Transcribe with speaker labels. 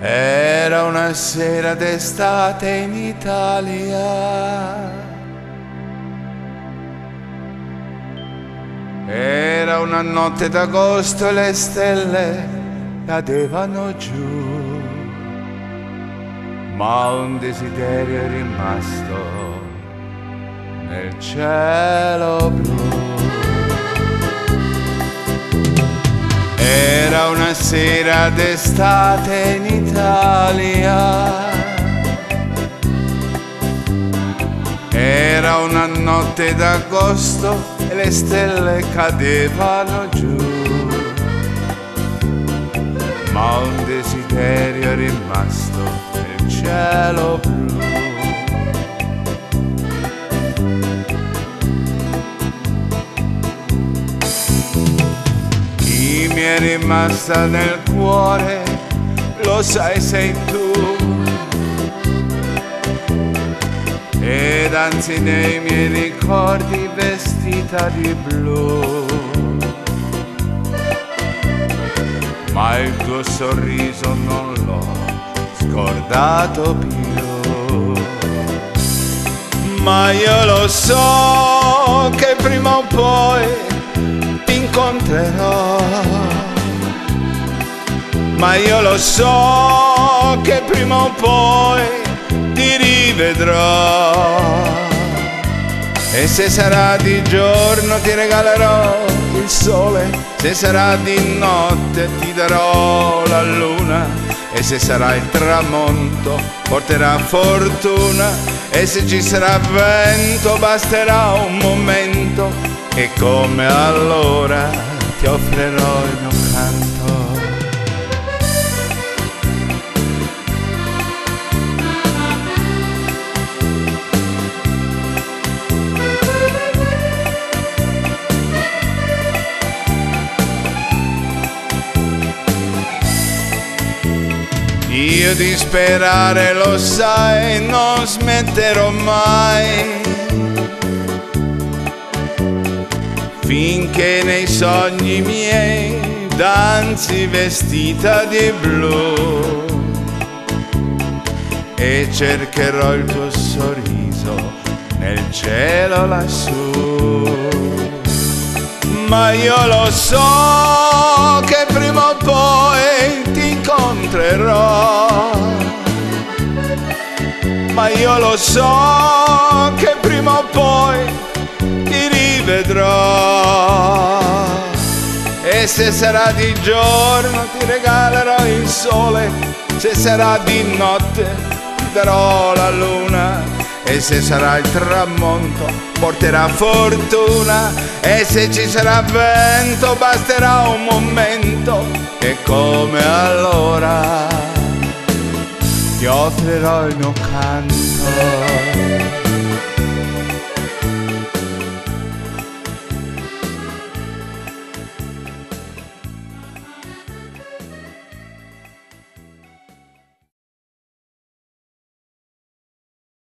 Speaker 1: Era una sera d'estate in Italia. Era una notte d'agosto e le stelle cadevano giù, ma un desiderio è rimasto nel cielo blu. Era una sera d'estate in Italia. Era una notte d'agosto e le stelle cadevano giù, ma un desiderio è rimasto nel cielo blu. Chi mi è rimasta nel cuore, lo sai, sei tu. Ed anzi nei miei ricordi vestita di blu, ma il tuo sorriso non l'ho scordato più. Ma io lo so che prima o poi ti incontrerò. Ma io lo so che prima o poi ti rivedrò. E se sarà di giorno ti regalerò il sole, se sarà di notte ti darò la luna, e se sarà il tramonto porterà fortuna, e se ci sarà vento basterà un momento, e come allora ti offrirò il mio canto. Io di sperare, lo sai, non smetterò mai, finché nei sogni miei danzi vestita di blu, e cercherò il tuo sorriso nel cielo lassù. Ma io lo so che prima o poi ti incontrerò. Ma io lo so che prima o poi ti rivedrò. E se sarà di giorno ti regalerò il sole, se sarà di notte ti darò la luna, e se sarà il tramonto porterà fortuna, e se ci sarà vento basterà un momento, e come allora ti offrirò il mio canto.